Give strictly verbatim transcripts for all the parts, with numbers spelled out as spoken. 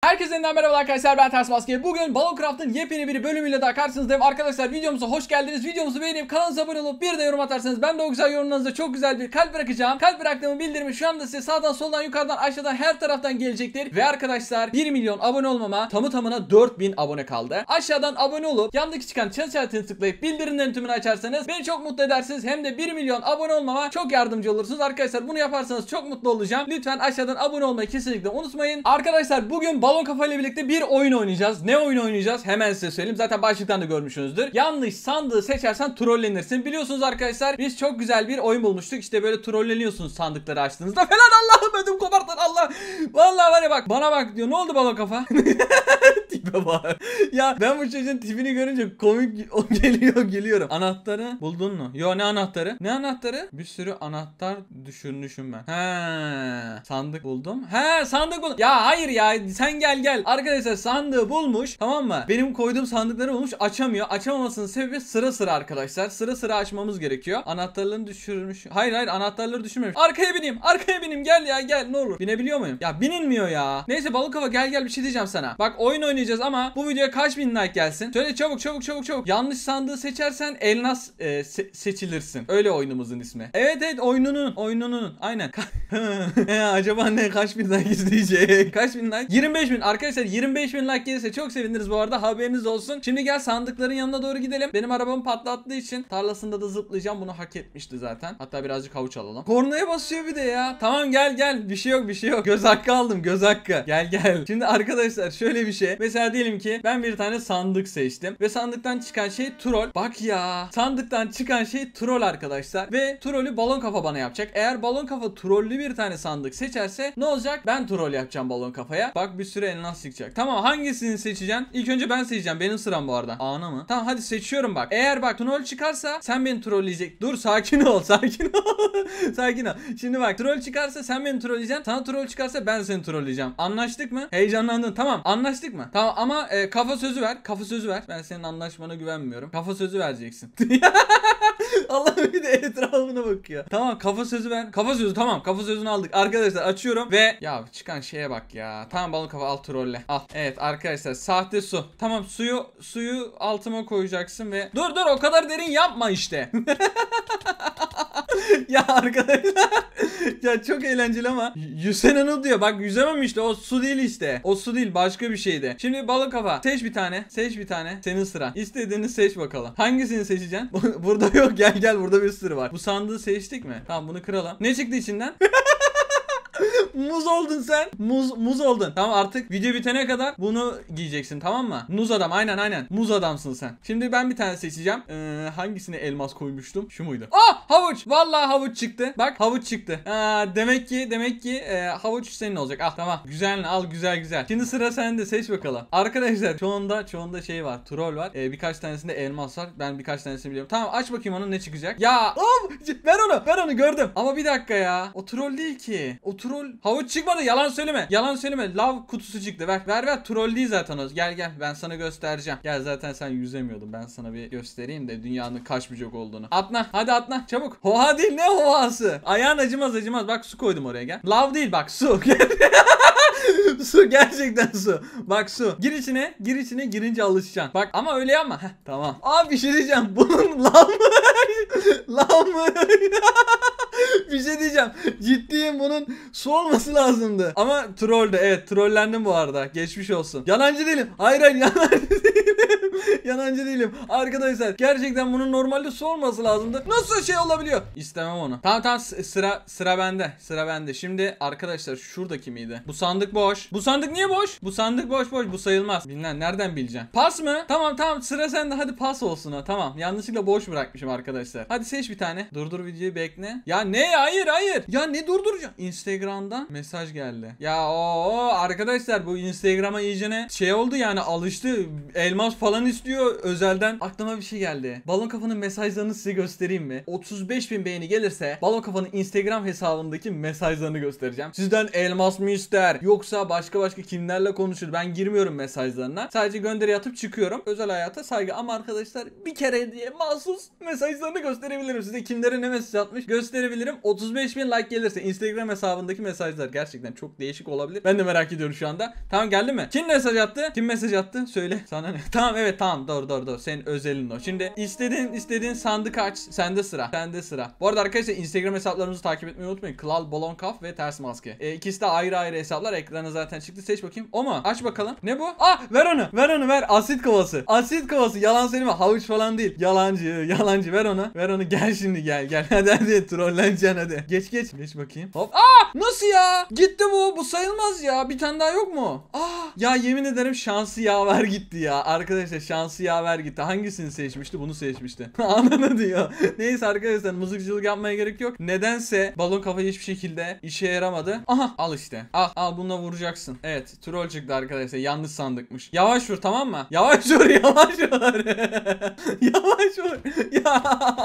Herkese yeniden merhaba arkadaşlar, ben Ters Maske. Bugün Baloncraft'ın yepyeni bir bölümüyle daha karşınızdayım. Arkadaşlar videomuza hoş geldiniz. Videomuzu beğenip kanalımıza abone olup bir de yorum atarsanız ben de o güzel yorumlarınıza çok güzel bir kalp bırakacağım. Kalp bıraktığımı bildirimi şu anda size sağdan soldan yukarıdan aşağıdan her taraftan gelecektir. Ve arkadaşlar bir milyon abone olmama tamı tamına dört bin abone kaldı. Aşağıdan abone olup yandaki çıkan çan işaretini tıklayıp bildirimlerin tümünü açarsanız beni çok mutlu edersiniz. Hem de bir milyon abone olmama çok yardımcı olursunuz. Arkadaşlar bunu yaparsanız çok mutlu olacağım. Lütfen aşağıdan abone olmayı kesinlikle unutmayın. Arkadaşlar bugün Balon Kafa ile birlikte bir oyun oynayacağız. Ne oyun oynayacağız? Hemen size söyleyeyim. Zaten başlıktan da görmüşsünüzdür. Yanlış sandığı seçersen trollenirsin. Biliyorsunuz arkadaşlar biz çok güzel bir oyun bulmuştuk. İşte böyle trolleniyorsunuz sandıkları açtığınızda falan. Allah'ım ödüm kopartın Allah. Vallahi var ya bak bana bak diyor. Ne oldu Balon Kafa? Tipe bak. Ya ben bu çocuğun tipini görünce komik o geliyor geliyorum. Anahtarı buldun mu? Yo, ne anahtarı? Ne anahtarı? Bir sürü anahtar düşürmüşüm ben. He, sandık buldum. He, sandık buldum. Ya hayır ya, sen gel gel. Arkadaşlar sandığı bulmuş, tamam mı? Benim koyduğum sandıkları bulmuş, açamıyor. Açamamasının sebebi sıra sıra arkadaşlar. Sıra sıra açmamız gerekiyor. Anahtarlarını düşürmüş. Hayır hayır, anahtarları düşürmemiş. Arkaya bineyim. Arkaya bineyim. Gel ya gel, ne olur. Binebiliyor muyum? Ya binilmiyor ya. Neyse Balon Kafa, gel gel, bir şey diyeceğim sana. Bak oyun oynayacağız ama bu videoya kaç bin like gelsin? Söyle çabuk çabuk çabuk çabuk. Yanlış sandığı seçersen elmas e, se seçilirsin. Öyle oyunumuzun ismi. Evet evet, oyununun oyununun. Aynen. Acaba ne, kaç bin like izleyecek? Kaç bin like? yirmi beş bin. Arkadaşlar yirmi beş bin like gelirse çok seviniriz bu arada, haberiniz olsun. Şimdi gel sandıkların yanına doğru gidelim. Benim arabamı patlattığı için tarlasında da zıplayacağım. Bunu hak etmişti zaten. Hatta birazcık havuç alalım. Kornaya basıyor bir de ya. Tamam gel gel. Bir şey yok bir şey yok. Göz hakkı aldım, göz hakkı. Gel gel. Şimdi arkadaşlar şöyle bir şey. Mesela diyelim ki ben bir tane sandık seçtim. Ve sandıktan çıkan şey troll. Bak ya. Sandıktan çıkan şey troll arkadaşlar. Ve trollü Balon Kafa bana yapacak. Eğer Balon Kafa trollü bir tane sandık seçerse ne olacak? Ben troll yapacağım Balon Kafa'ya. Bak bir sürü elmas çıkacak. Tamam, hangisini seçeceksin? İlk önce ben seçeceğim. Benim sıram bu arada. Ana mı? Tamam hadi seçiyorum bak. Eğer bak troll çıkarsa sen beni trolleyecek. Dur sakin ol. Sakin ol. Sakin ol. Şimdi bak troll çıkarsa sen beni trolleyeceksin. Sana troll çıkarsa ben seni trolleyeceğim. Anlaştık mı? Heyecanlandın. Tamam anlaştık mı? Tamam ama e, kafa sözü ver. Kafa sözü ver. Ben senin anlaşmana güvenmiyorum. Kafa sözü vereceksin. Allah'ım bir de etrafına bakıyor. Tamam kafa sözü ver. Kafa sözü, tamam kafa sözünü aldık. Arkadaşlar açıyorum ve ya çıkan şeye bak ya. Tamam Balon Kafa, al trolle. Al. Evet arkadaşlar, sahte su. Tamam suyu suyu altıma koyacaksın ve dur dur o kadar derin yapma işte. Ya arkadaşlar ya çok eğlenceli ama yüzsene ne diyor, bak yüzemem işte, o su değil işte, o su değil, başka bir şeydi. Şimdi Balon Kafa seç bir tane, seç bir tane, senin sıran, istediğini seç bakalım, hangisini seçeceksin? Burada yok, gel gel, burada bir sürü var. Bu sandığı seçtik mi? Tamam bunu kıralım. Ne çıktı içinden? Muz oldun sen. Muz muz oldun. Tamam artık video bitene kadar bunu giyeceksin, tamam mı? Muz adam, aynen aynen. Muz adamsın sen. Şimdi ben bir tane seçeceğim. Ee, hangisine elmas koymuştum? Şu muydu? Ah, havuç. Vallahi havuç çıktı. Bak havuç çıktı. Aa, demek ki demek ki e, havuç senin olacak. Ah tamam. Güzel, al güzel güzel. Şimdi sıra sende, seç bakalım. Arkadaşlar çoğunda çoğunda şey var. Troll var. Ee, birkaç tanesinde elmas var. Ben birkaç tanesini biliyorum. Tamam aç bakayım onun ne çıkacak. Ya oh, ver onu. Ver onu, gördüm. Ama bir dakika ya. O troll değil ki. O troll. Havuç çıkmadı, yalan söyleme. Yalan söyleme. Lav kutusu çıktı. Ver ver ver. Troll değil zaten o. Gel gel, ben sana göstereceğim. Gel, zaten sen yüzemiyordun. Ben sana bir göstereyim de dünyanın kaç bucak olduğunu. Atla. Hadi atla. Çabuk. Hoha değil, ne hohası? Ayağın acımaz acımaz. Bak su koydum oraya, gel. Lav değil bak, su. Su, gerçekten su. Bak su. Gir içine. Gir içine, girince alışacaksın. Bak ama öyle yapma. Heh, tamam. Abi bir şey diyeceğim. Bunun lav mı? Lav mı? Bir şey diyeceğim. Ciddiyim, bunun su olması lazımdı. Ama trolldü. Evet, trollendim bu arada. Geçmiş olsun. Yalancı değilim. Hayır hayır, yalancı değilim. Yalancı değilim. Arkadaşlar gerçekten bunun normalde su olması lazımdı. Nasıl şey olabiliyor? İstemem onu. Tamam tamam, sıra sıra bende. Sıra bende. Şimdi arkadaşlar şuradaki miydi? Bu sandık boş. Bu sandık niye boş? Bu sandık boş boş. Bu sayılmaz. Bilmem nereden bileceğim. Pas mı? Tamam tamam, sıra sende. Hadi pas olsun ha. Tamam. Yanlışlıkla boş bırakmışım arkadaşlar. Hadi seç bir tane. Durdur videoyu, bekle. Ya ne? Hayır hayır. Ya ne durduracağım? Instagram'dan mesaj geldi. Ya o arkadaşlar, bu Instagram'a iyicene şey oldu yani, alıştı. Elmas falan istiyor özelden. Aklıma bir şey geldi. Balon Kafa'nın mesajlarını size göstereyim mi? otuz beş bin beğeni gelirse Balon Kafa'nın Instagram hesabındaki mesajlarını göstereceğim. Sizden elmas mı ister? yoksa başka başka kimlerle konuşur? Ben girmiyorum mesajlarına. Sadece gönderi atıp çıkıyorum. Özel hayata saygı. Ama arkadaşlar bir kere diye mahsus mesajlarını gösterebilirim. Size kimlere ne mesaj atmış gösterebilirim. otuz beş bin like gelirse Instagram hesabındaki mesajlar gerçekten çok değişik olabilir. Ben de merak ediyorum şu anda. Tamam, geldi mi? Kim mesaj attı? Kim mesaj attı? Söyle. Sana ne? Tamam, evet, tamam, doğru doğru doğru. Senin özelin o. Şimdi istediğin istediğin sandık aç. Sende sıra. Sende sıra. Bu arada arkadaşlar Instagram hesaplarımızı takip etmeyi unutmayın. Klal Bolonkaf ve Ters Maske. E, ikisi de ayrı ayrı hesaplar. Ekrana zaten çıktı. Seç bakayım. O mu? Aç bakalım. Ne bu? Ah, ver onu. Ver onu ver. Asit kovası. Asit kovası. Yalan söyleme. Havuç falan değil. Yalancı. Yalancı. Ver onu. Ver onu. Gel şimdi gel gel. Hadi hadi. Trolleneceksin hadi. Geç geç. Geç bakayım. Hop. Aa! Nasıl ya? Gitti bu. Bu sayılmaz ya. Bir tane daha yok mu? Aa! Ya yemin ederim şansı yaver gitti ya. Arkadaşlar şansı yaver gitti. Hangisini seçmişti? Bunu seçmişti. Anladın diyor. Neyse arkadaşlar mızıkçılık yapmaya gerek yok. Nedense balon kafa hiçbir şekilde işe yaramadı. Aha, al işte. Al al, bununla vuracaksın. Evet, troll çıktı arkadaşlar. Yanlış sandıkmış. Yavaş vur, tamam mı? Yavaş vur, yavaş vur. Yavaş vur. Ya.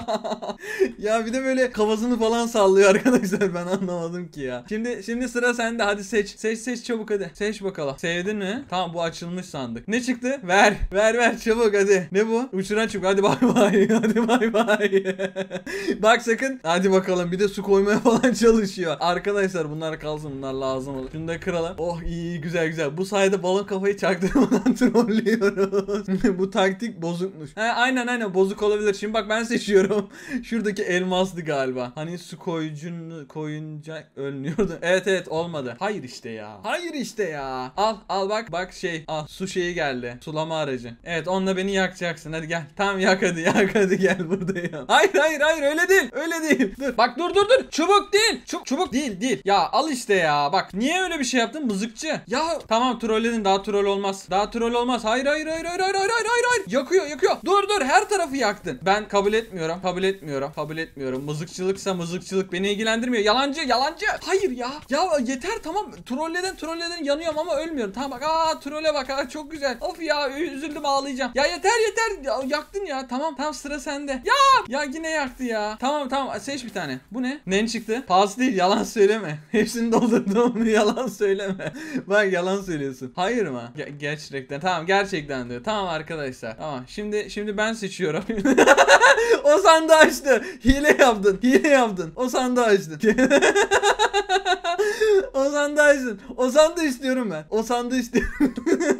Ya bir de böyle kafasını falan sallıyor arkadaşlar. Ben anlamadım ki ya. Şimdi şimdi sıra sende. Hadi seç. Seç seç çabuk hadi. Seç bakalım. Sevdin mi? Tamam, bu açılmış sandık. Ne çıktı? Ver. Ver ver çabuk hadi. Ne bu? Uçuran çubuk. Hadi bay bay. Hadi bay bay. Bak sakın. Hadi bakalım. Bir de su koymaya falan çalışıyor. Arkadaşlar bunlar kalsın. Bunlar lazım olur. Şunu da kıralım. Oh, iyi, güzel güzel. Bu sayede balon kafayı çaktırmadan trollüyoruz. Bu taktik bozukmuş. He, aynen aynen bozuk olabilir. Şimdi bak ben seçiyorum. Şuradaki elmaslı galiba. Hani su koyucunu koyunca ölmüyordu. Evet evet, olmadı. Hayır işte ya. Hayır işte ya. Al al bak. Bak şey. Al, su şeyi geldi. Sulama aracı. Evet, onunla beni yakacaksın. Hadi gel. Tamam, yak hadi yak hadi gel buradayım. Hayır hayır hayır, öyle değil. Öyle değil. Dur. Bak dur dur dur. Çubuk değil. Çub çubuk değil değil. Ya al işte ya. Bak niye öyle bir şey yaptın mızıkçı? Ya tamam, trolledin, daha troll olmaz. Daha troll olmaz. Hayır hayır hayır hayır hayır hayır hayır hayır. Yakıyor yakıyor. Dur dur, her tarafı yaktın. Ben kabul etmiyorum. Kabul etmiyorum. Kabul etmiyorum. Mızıkçılıksa mızıkçılık beni ilgilendirmiyor. Yalancı yalancı. Hayır ya. Ya yeter, tamam. Trolleden trolleden yanıyorum ama ölmüyorum. Tamam bak. Aa, trolle bak. Aa, çok güzel. Of ya, üzüldüm, ağlayacağım. Ya yeter yeter. Ya, yaktın ya. Tamam tamam, sıra sende. Ya ya yine yaktı ya. Tamam tamam, seç bir tane. Bu ne? Ne çıktı? Pas değil, yalan söyleme. Hepsini doldurdum. Yalan söyleme. Bak yalan söylüyorsun. Hayır mı? Ge gerçekten. Tamam, gerçekten diyor. Tamam arkadaşlar. Tamam. Şimdi şimdi ben seçiyorum. O sandığı açtı. Hile yaptın. Hile yaptın. O sandığı açtın. O sandığı açtın. O sandığı istiyorum ben. O sandığı istiyorum.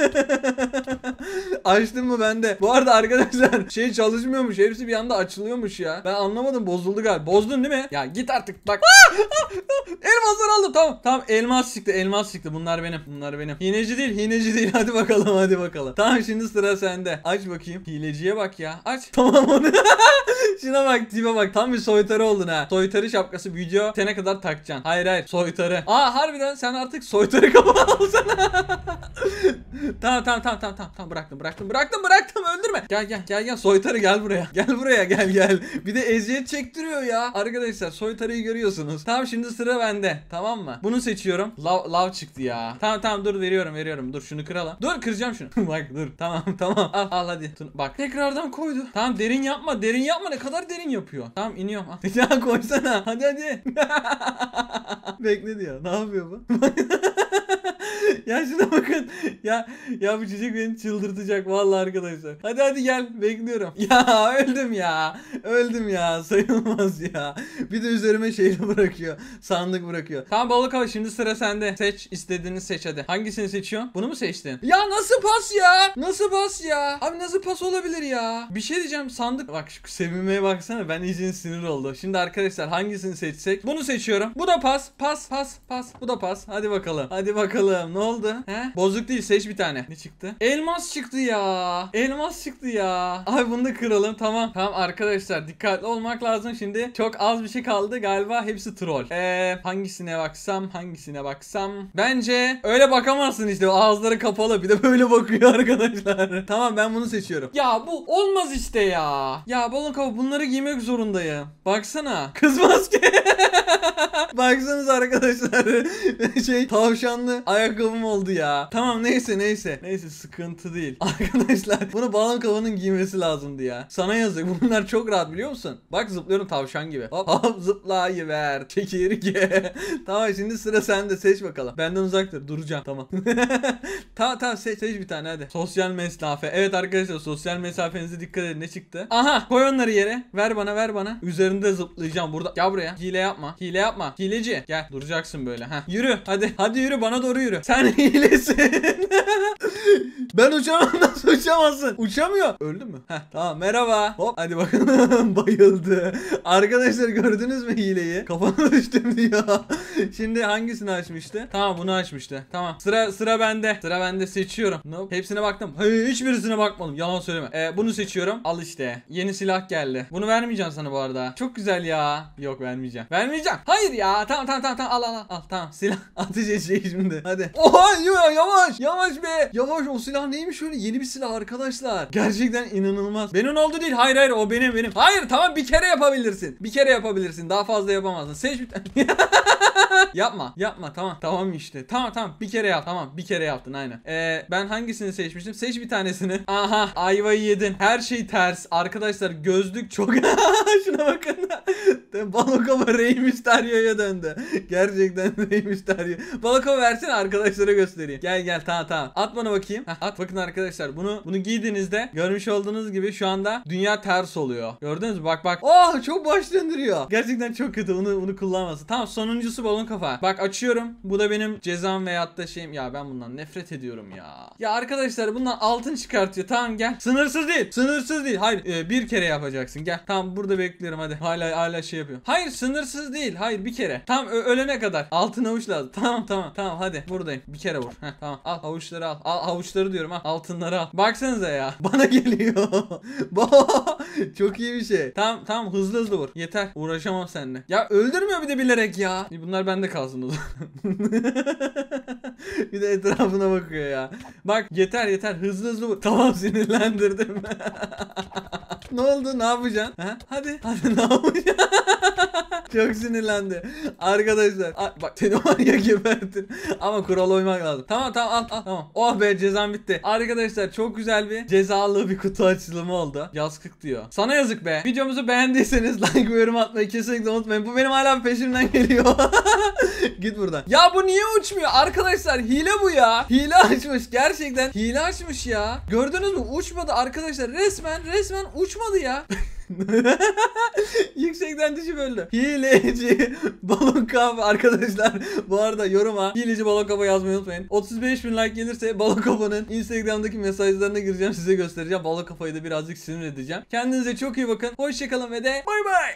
Açtın mı bende? Bu arada arkadaşlar şey çalışmıyormuş. Hepsi bir anda açılıyormuş ya. Ben anlamadım, bozuldu galiba. Bozdun değil mi? Ya git artık bak. Elmaslar aldım. Tamam. Tamam, elmas çıktı. Elmas çıktı. Bunlar benim. Bunlar benim. Hineci değil. Hineci değil. Hadi bakalım. Hadi bakalım. Tamam, şimdi sıra sende. Aç bakayım. Hileciye bak ya. Aç. Tamam onu. Şuna bak, tipe bak. Tam bir soytarı oldun ha. Soytarı şapkası video bitene kadar takacaksın. Hayır hayır, soytarı. Aa, harbiden sen artık soytarı kapalı alsana. Tamam tamam tamam tamam tamam bıraktım bıraktım bıraktım bıraktım, öldürme. Gel gel gel gel soytarı, gel buraya. Gel buraya gel gel. Bir de eziyet çektiriyor ya. Arkadaşlar soytarıyı görüyorsunuz. Tamam, şimdi sıra bende. Tamam mı? Bunu seçiyorum. Lav, lav çıktı ya. Tamam tamam, dur veriyorum veriyorum. Dur şunu kıralım. Dur, kıracağım şunu. Bak dur. Tamam tamam. Al al hadi. Bak tekrardan koydu. Tamam, derin yapma. Derin yapma. Ne kadar derin yapıyor. Tamam, iniyorum. Al. Ya koysana. Hadi hadi. Bekle diyor. Ne yapıyor bu? Ya şuna bakın. Ya ya bu çocuk beni çıldırtacak vallahi arkadaşlar. Hadi hadi gel, bekliyorum. Ya öldüm ya. Öldüm ya. Sayılmaz ya. Bir de üzerime şeyle bırakıyor. Sandık bırakıyor. Tamam balık hava, şimdi sıra sende. Seç, istediğini seç hadi. Hangisini seçiyorsun? Bunu mu seçtin? Ya nasıl pas ya? Nasıl pas ya? Abi nasıl pas olabilir ya? Bir şey diyeceğim, sandık. Bak şu sevinmeye baksana, ben iyice sinir oldu. Şimdi arkadaşlar hangisini seçsek? Bunu seçiyorum. Bu da pas. Pas pas pas. Bu da pas. Hadi bakalım. Hadi bakalım. Ne oldu? He? Bozuk değil, seç bir tane. Ne çıktı? Elmas çıktı ya. Elmas çıktı ya. Abi bunu da kıralım. Tamam. Tamam arkadaşlar, dikkatli olmak lazım. Şimdi çok az bir şey kaldı. Galiba hepsi troll. Eee hangisine baksam? Hangisine baksam? Bence öyle bakamazsın işte. O ağızları kapalı. Bir de böyle bakıyor arkadaşlar. Tamam, ben bunu seçiyorum. Ya bu olmaz işte ya. Ya balon kafa, bunları giymek zorundayım. Baksana. Kız maske. Baksanız arkadaşlar. Şey tavşanlı ayakkabımı lazım oldu ya. Tamam neyse neyse. Neyse sıkıntı değil. Arkadaşlar bunu balon kafanın giymesi lazımdı ya. Sana yazık. Bunlar çok rahat biliyor musun? Bak zıplıyorum tavşan gibi. Hop hop zıplayıver. Çekirge. Tamam şimdi sıra sende, seç bakalım. Benden uzak dur. Duracağım. Tamam. Tamam tamam seç, seç bir tane hadi. Sosyal mesafe. Evet arkadaşlar sosyal mesafenize dikkat edin. Ne çıktı? Aha koy onları yere. Ver bana ver bana. Üzerinde zıplayacağım burada. Gel buraya. Hile yapma. Hile yapma. Hileci. Gel duracaksın böyle. Heh. Yürü hadi. Hadi yürü bana doğru yürü. Sen hilesin. Ben uçamam, nasıl uçamazsın? Uçamıyor. Öldü mü? Heh, tamam merhaba. Hop hadi bakalım. Bayıldı. Arkadaşlar gördünüz mü hileyi? Kafama düştüm diyor. Şimdi hangisini açmıştı? Tamam bunu açmıştı. Tamam. Sıra sıra bende. Sıra bende seçiyorum. Nope. Hepsine baktım. Hey, hiçbirisine bakmadım. Yalan söyleme. Ee, bunu seçiyorum. Al işte. Yeni silah geldi. Bunu vermeyeceğim sana bu arada. Çok güzel ya. Yok vermeyeceğim. Vermeyeceğim. Hayır ya. Tamam tamam tamam tamam. Al al al. Al tamam. Silah ateş edecek şimdi. Hadi. Oha yavaş. Yavaş be. Yavaş o silah neymiş öyle? Yeni bir silah arkadaşlar. Gerçekten inanılmaz. Benim oldu değil. Hayır hayır o benim benim. Hayır tamam bir kere yapabilirsin. Bir kere yapabilirsin. Daha fazla yapamazsın. Seç bir tane. Yapma yapma tamam tamam işte tamam tamam bir kere yap tamam bir kere yaptın aynen. Ee, ben hangisini seçmiştim, seç bir tanesini. Aha ayvayı yedin, her şey ters arkadaşlar, gözlük çok şuna bakın. Balokova Rey Mysterio'ya döndü gerçekten. Rey Mysterio Balokova versene arkadaşlara göstereyim. Gel gel tamam tamam at bana bakayım. Heh, at bakın arkadaşlar, bunu bunu giydiğinizde görmüş olduğunuz gibi şu anda dünya ters oluyor, gördünüz mü? Bak bak oh çok baş döndürüyor gerçekten, çok kötü, bunu bunu kullanmasın. Tamam sonuncusu balon kafa. Bak açıyorum. Bu da benim cezam veyahut da şeyim. Ya ben bundan nefret ediyorum ya. Ya arkadaşlar bundan altın çıkartıyor. Tamam gel. Sınırsız değil. Sınırsız değil. Hayır e, bir kere yapacaksın. Gel. Tamam burada bekliyorum hadi. Hala hala şey yapıyor. Hayır sınırsız değil. Hayır bir kere. Tam ölene kadar. Altın havuç lazım. Tamam tamam tamam hadi. Buradayım. Bir kere vur. Heh, tamam. Al havuçları al. Al havuçları diyorum al. Altınları al. Baksanıza ya. Bana geliyor. Çok iyi bir şey. Tamam tamam hızlı hızlı vur. Yeter. Uğraşamam seninle. Ya öldürmüyor bir de bilerek ya. Bunlar bende kalsın o zaman. Bir de etrafına bakıyor ya. Bak yeter yeter hızlı hızlı vur. Tamam sinirlendirdim. Ne oldu, ne yapacaksın? Ha? Hadi hadi ne yapacaksın? Çok sinirlendi. Arkadaşlar bak seni var ya gebertin. Ama kural uymak lazım. Tamam tamam al al tamam. Oh be cezam bitti. Arkadaşlar çok güzel bir cezalı bir kutu açılımı oldu. Yazık diyor. Sana yazık be. Videomuzu beğendiyseniz like ve yorum atmayı kesinlikle unutmayın. Bu benim hala peşimden geliyor. Git buradan. Ya bu niye uçmuyor? Arkadaşlar hile bu ya. Hile açmış. Gerçekten hile açmış ya. Gördünüz mü? Uçmadı arkadaşlar. Resmen resmen uçmadı ya. Yüksekten düşüp öldü. Hileci balon kafa arkadaşlar. Bu arada yoruma hileci balon kafa yazmayı unutmayın. otuz beş bin like gelirse balon kafanın Instagram'daki mesajlarına gireceğim, size göstereceğim. Balon kafayı da birazcık sinir edeceğim. Kendinize çok iyi bakın. Hoşçakalın ve de bay bay.